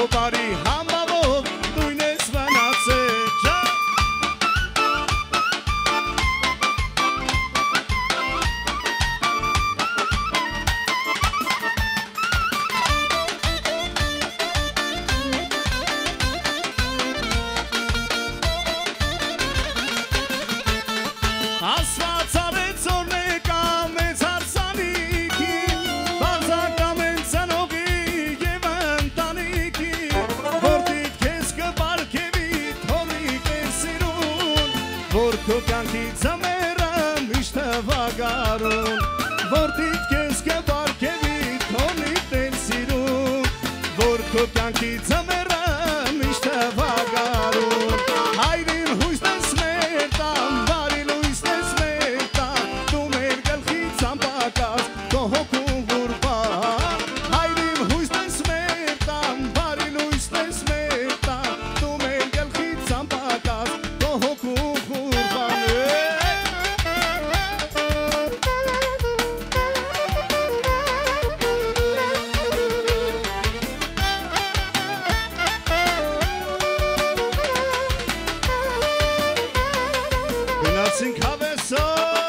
բարի համավով դույն ես վնացել Ասված արեց օրնեկա մեծ հարսանիքին Բարձակամ են ծնողի և ընտանիքի Որտիտ քեզ կպարգևի թորիկ է սիրուն Որ քո կյանքի ձմերը միշտ վագարուն Որտիտ քեզ կպարգևի թորիկ է սիրուն Որ քո կյանքի ձմերը միշտ վագարուն Հայրին հույսն ես մեր տան Գնացինք հավեսո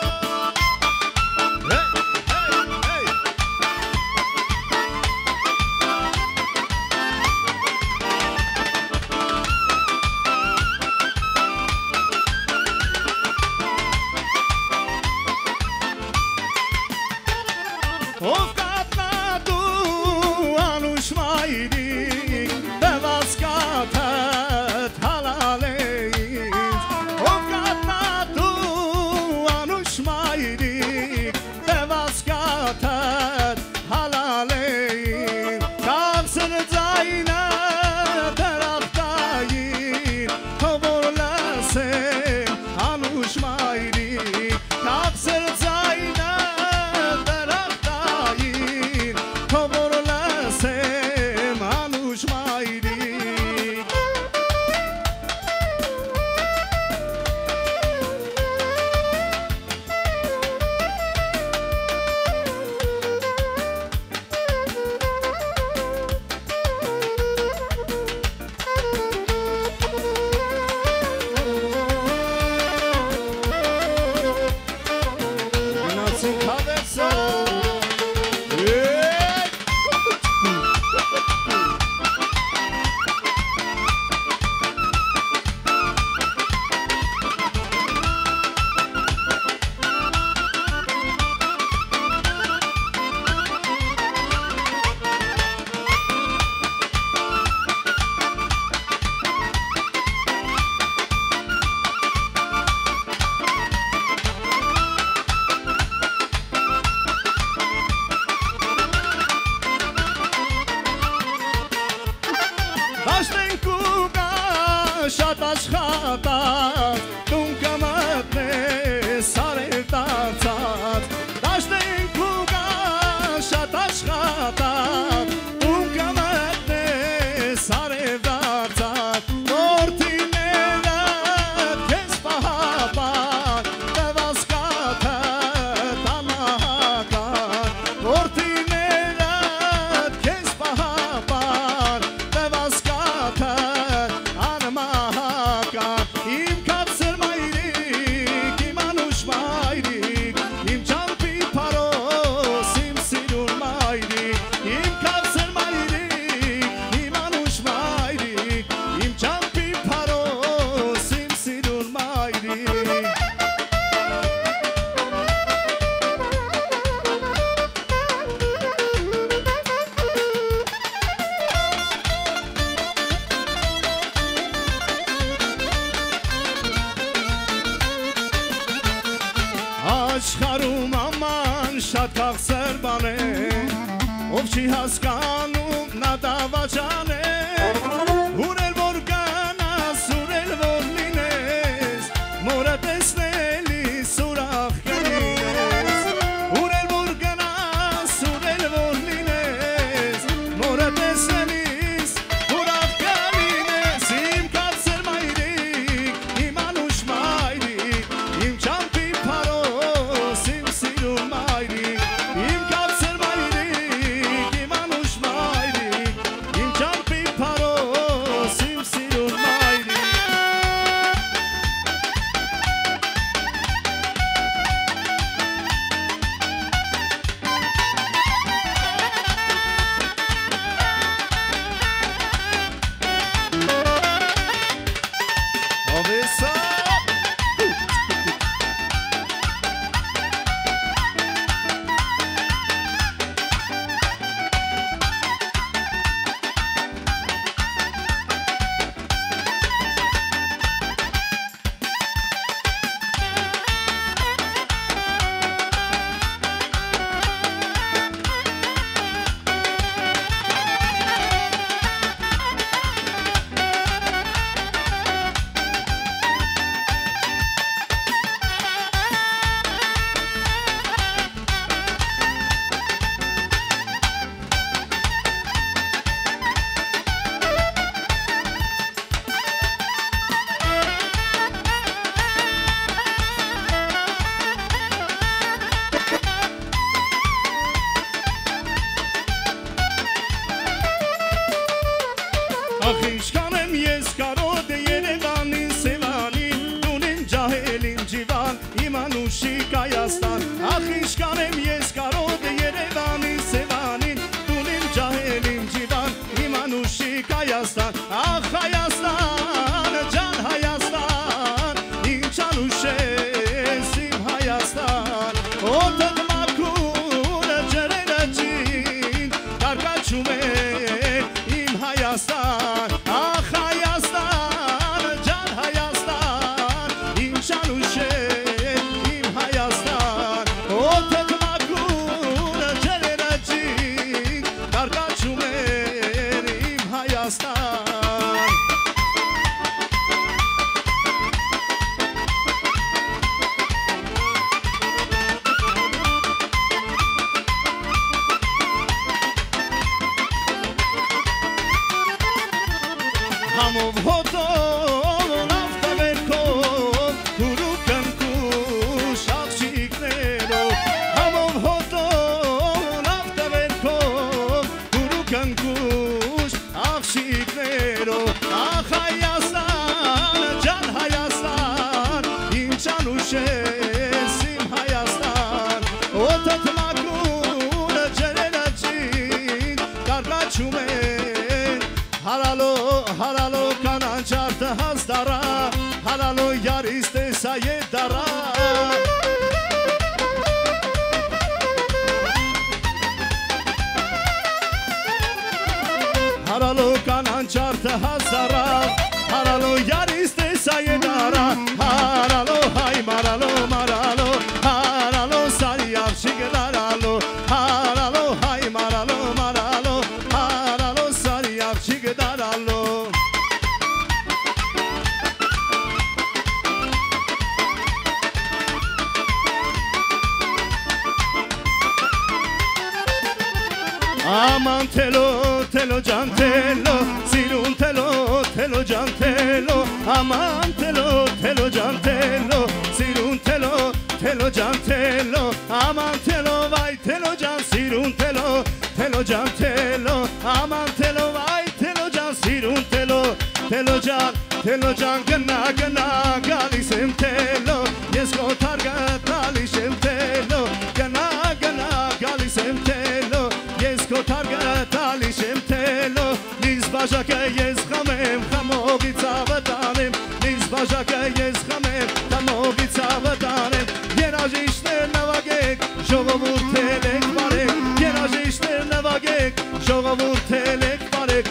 Ով կատնադու անուշ մայրիկ դված կաթըտ հալալ է ինձ Ով կատնադու անուշ մայրիկ դված կաթըտ հալալ է ինձ Կաղսր ձայնը դրախտային հովոր լսեմ անուշ մայրիկ Կաղսր ձայնը Շատ աշխատած, տուն կմտնես արել տացած Դաշտենք ու գա շատ աշխատած, տուն կմտնես արել տացած Որդիներըտ կեզ պահապան, տվաս կաթըտ անահական Որդիներըտ կեզ պահապան, տվաս կաթըտ Իմ կացր մայրիկ, իմ անուշ մայրիկ Իմ ճամպի պարոս, իմ սիրուն մայրիկ Իմ կացր մայրիկ, իմ անուշ մայրիկ Իմ ճամպի պարոս, իմ սիրուն մայրիկ Աշխարում աման շատ կաղցր բան է Ով չի հասկանում նա դավաճան է Ուր էլ որ գնաս, ուր էլ որ լինես Մորը տեսնելիս ուրախ կլինես Ուր էլ որ գնաս, ուր էլ որ լինես Մորը տեսնելիս ուրախ կլինես Իմ կացր մայրիկ, իմ անուշ մայրիկ Իմ ճամպի պարոս, իմ սիրուն մայրիկ Իմ կացր մայրիկ, իմ անուշ մայրիկ Իմ ճամպի պարոս ինչքան եմ ես կարոտ Երևանին Սևանին Դունիմ ջահելին ջիվան իմ անուշիկ Հայաստան Ախ ինչքան եմ ես կարոտ Երևանին Սևանին Դունիմ ջահելին ջիվան իմ անուշիկ Հայաստան Ախ Հայաստան ջան Հայաստան ինչ անուշ ես իմ Հայաստան Օդդ մաքուր ջրերը ջին Կարկաչում է իմ Հայաստան Ախ Հայաստան ջան Հայաստան ինչ անուշ է իմ Հայաստան Օդդ մաքուր ջրերը ջին Կարկաչում է իմ Հայաստան Համով հոտով նավթավերքով Հուրուկ ընկուշ աղջիկներով Համով հոտով նավթավերքով Հուրուկ ընկուշ աղջիկներով Ախ Հայաստան ջան Հայաստան ինչ անուշ ես իմ Հայաստան Օդդ մաքուր ջրերը ջին Կարկաչում են Հարալո կանանչարդը հազդարա Հարալո յարիս տեսա ետ դարա Հարալո կանանչարդը հազդարա Հարալո յարիս տեսա ետ դարա Հարալո հայ մարալո մարալո Հարալո սարի աղջիկ դարալո Հարալո հայ մարալո մարալո Հարալո սարի աղջիկ դարալո Aman telo can telo Sirun telo can telo Aman telo can telo Sirun telo can telo Aman telo vay telo can Sirun telo can telo Aman telo vay telo can Sirun telo can Gana galisem telo Yes go target galisem telo Gana galisem telo Yes go target galisem telo Niz bajake yes khamem khamogi tsavadanem Niz bajake yes khamem khamogi tsavadanem Yerajishter navagek jogavurtelek barek Yerajishter navagek jogavurtelek barek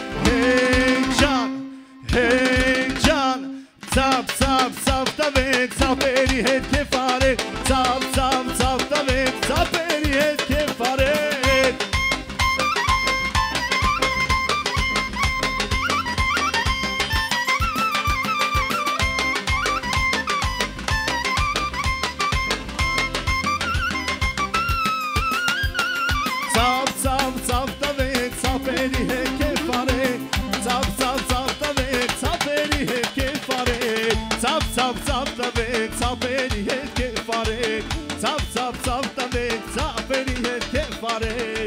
Hey can Zap davek Zaperi het kefare Zap davek Zaperi het kefare Zap davek Zaperi het kefare Zap davek Zaperi het kefare Zap davek Zaperi het kefare Zap davek Zaperi het kefare